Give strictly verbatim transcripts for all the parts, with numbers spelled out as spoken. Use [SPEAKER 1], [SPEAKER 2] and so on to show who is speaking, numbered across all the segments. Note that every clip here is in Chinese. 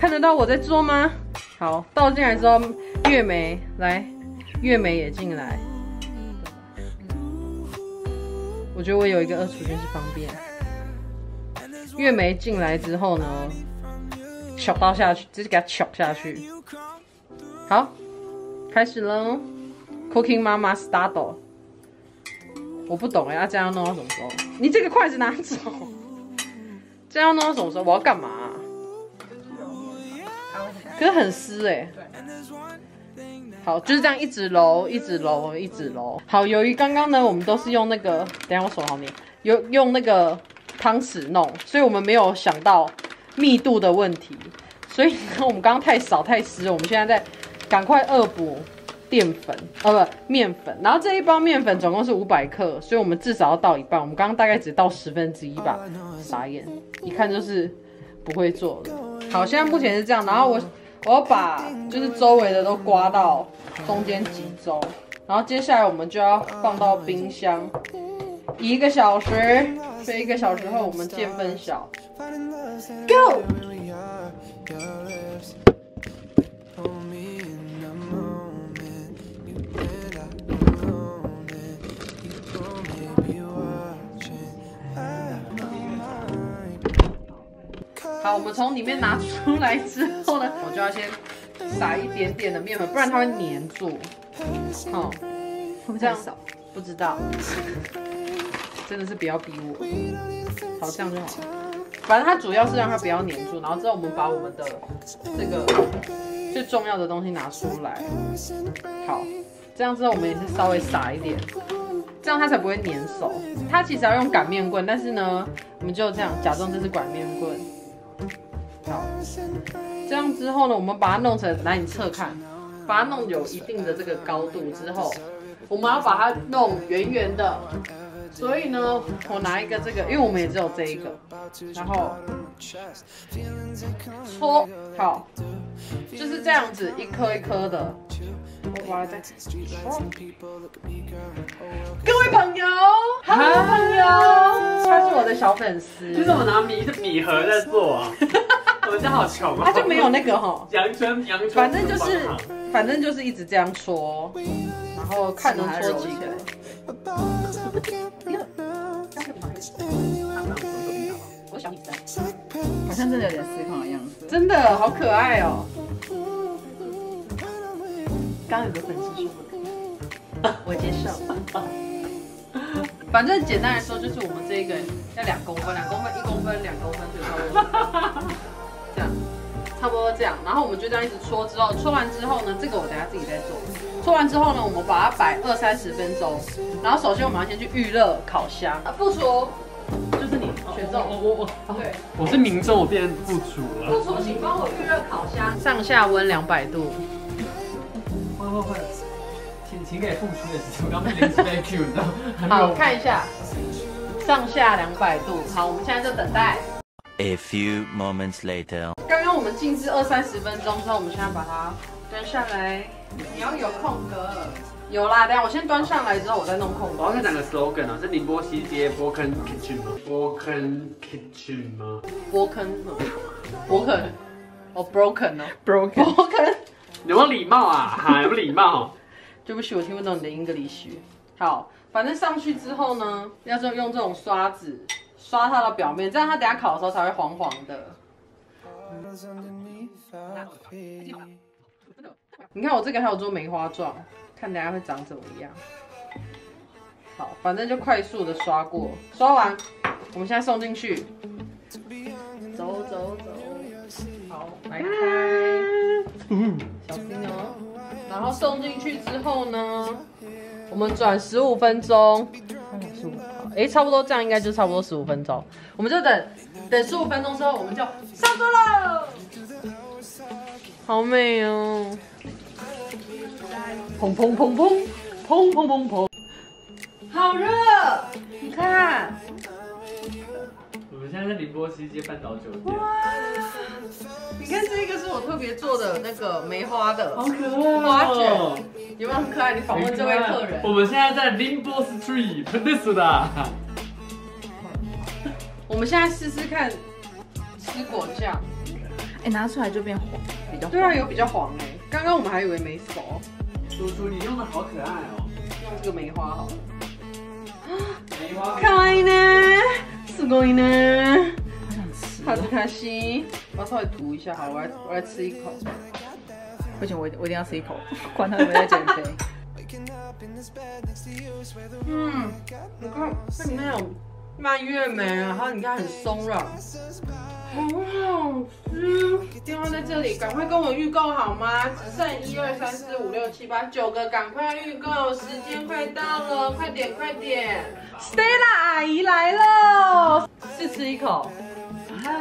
[SPEAKER 1] 看得到我在做吗？好，倒进来之后，月梅来，月梅也进来。我觉得我有一个二厨真是方便。月梅进来之后呢，糗倒下去，直接给它糗下去。好，开始喽 ，Cooking Mama Start。我不懂哎，要这样弄到什么时候？你这个筷子拿走，这样弄到什么时候？我要干嘛、啊？可是很湿哎、欸。好，就是这样一直揉，一直揉，一直揉。好，由于刚刚呢，我们都是用那个，等一下我手好黏，有用那个汤匙弄，所以我们没有想到密度的问题。所以呢，我们刚刚太少太湿了，我们现在在赶快恶补淀粉，呃不面粉。然后这一包面粉总共是五百克，所以我们至少要倒一半。我们刚刚大概只倒十分之一吧，傻眼，一看就是不会做的。好，现在目前是这样，然后我。我要把就是周围的都刮到中间集中，然后接下来我们就要放到冰箱一个小时，所以一个小时后我们见分晓。Go！ 好，我们从里面拿出来之后呢，我就要先撒一点点的面粉，不然它会粘住。好、哦，会不会这样少？不知道，真的是不要逼我。好，这样就好了。反正它主要是让它不要粘住，然后之后我们把我们的这个最重要的东西拿出来。好，这样之后我们也是稍微撒一点，这样它才不会粘手。它其实要用擀面棍，但是呢，我们就这样假装这是擀面棍。好，这样之后呢，我们把它弄成，来你侧看，把它弄有一定的这个高度之后，我们要把它弄圆圆的。所以呢，我拿一个这个，因为我们也只有这一个，然后搓好，就是这样子一颗一颗的。我把它再搓。各位朋友，好朋友，他是我的小粉丝。
[SPEAKER 2] 你怎么拿米米盒在做啊？我们家好穷啊！
[SPEAKER 1] 他就没有那个哈，
[SPEAKER 2] 阳春阳春，
[SPEAKER 1] 反正就是，反正就是一直这样搓，然后看能搓几个。我小女生，
[SPEAKER 3] 好像真的有点思康的样子，
[SPEAKER 1] 真的好可爱哦。刚刚有个粉丝说不可以，我接受。反正简单来说，就是我们这个要两公分，两公分，一公分，两公分，就差不多这样，差不多这样。然后我们就这样一直搓，之后搓完之后呢，这个我等下自己再做。搓完之后呢，我们把它摆二三十分钟。然后首先我们要先去预热烤箱。啊，副厨就是你选中。
[SPEAKER 2] 我我我，对，我是民众，我变副厨了。
[SPEAKER 1] 副厨，请帮我预热烤箱，上下温两百度。
[SPEAKER 2] 会会会，请请给副厨的时间，我刚被临时被 Q 到。
[SPEAKER 1] 好，看一下，上下两百度。好，我们现在就等待。
[SPEAKER 4] A few moments later，
[SPEAKER 1] 刚刚我们静置二三十分钟之后，我们现在把它端上来。你要有空格，有啦。等下我先端上来之后，我再弄空格。
[SPEAKER 2] 我要再讲个 slogan 啊，是宁波西街 Broken Kitchen 吗 ？Broken Kitchen 吗
[SPEAKER 1] ？Broken， Broken， 哦 ，Broken 哦
[SPEAKER 3] ，broken，
[SPEAKER 2] 有没有礼貌啊？哈，有没有礼貌？
[SPEAKER 1] 对不起，我听不懂你的 English。好，反正上去之后呢，要就用这种刷子刷它的表面，这样它等下烤的时候才会黄黄的。你看我这个还有做梅花状，看等下会长怎么样。好，反正就快速的刷过，刷完，我们现在送进去。走走走，好，来开，小心哦。然后送进去之后呢，我们转十五分钟。十五，哎，差不多这样应该就差不多十五分钟。我们就等等十五分钟之后，我们就上桌了。好美哦！砰砰砰砰砰砰砰砰，好热！你看，
[SPEAKER 2] 我们现在在宁波西街半岛酒店。
[SPEAKER 1] 哇！你看这个是我特别做的那个梅花的，
[SPEAKER 2] 好可爱
[SPEAKER 1] 花卷，有没有很可爱？你访问这位客人。
[SPEAKER 2] 我们现在在宁波 Street Peninsula。
[SPEAKER 1] 我们现在试试看吃果酱。
[SPEAKER 3] 哎，拿出来就变黄，比较黄。
[SPEAKER 1] 对啊，有比较黄哎、欸。刚刚我们还以为没熟。
[SPEAKER 5] 叔叔，你用的好可爱哦。
[SPEAKER 1] 用这个梅花好了。
[SPEAKER 5] 梅花。
[SPEAKER 1] 可愛いね。すごいね。
[SPEAKER 3] 好想吃。
[SPEAKER 1] 恥ずかしい。我稍微涂一下好了，我来我来吃一口。
[SPEAKER 3] 不行，我我一定要吃一口，管他有没有在减肥。
[SPEAKER 1] 嗯，你看这里面有蔓越莓，然后你看很松软，好好吃。电话在这里，赶快跟我预购好吗？只剩一二三四五六七八九个，赶快预购，时间快到了，快点快点 ！Stella 阿姨来了，试吃一口。嗨，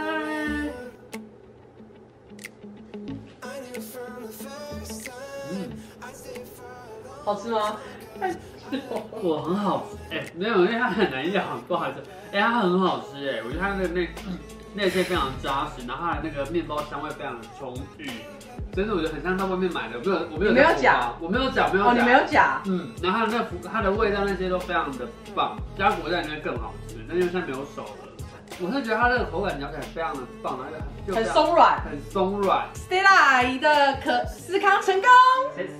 [SPEAKER 5] 嗯，
[SPEAKER 1] 好吃吗？
[SPEAKER 5] 哇，很好，哎、欸，没有，因为它很难咬，不好意思，哎、欸，它很好吃，哎，我觉得它的内内馅非常扎实，然后它的那个面包香味非常的充裕，真的我觉得很像在外面买的，我没有，我没有，
[SPEAKER 1] 你没有假，
[SPEAKER 5] 我没有假，没有假，
[SPEAKER 1] 哦，你没有假，
[SPEAKER 5] 嗯，然后它的那个它的味道那些都非常的棒，加果在里面更好吃，但因为现在没有熟了。我是觉得它这个口感咬起来非常的棒，然后
[SPEAKER 1] 很松软，
[SPEAKER 5] 很松软。
[SPEAKER 1] Stella 阿姨的可司康成功。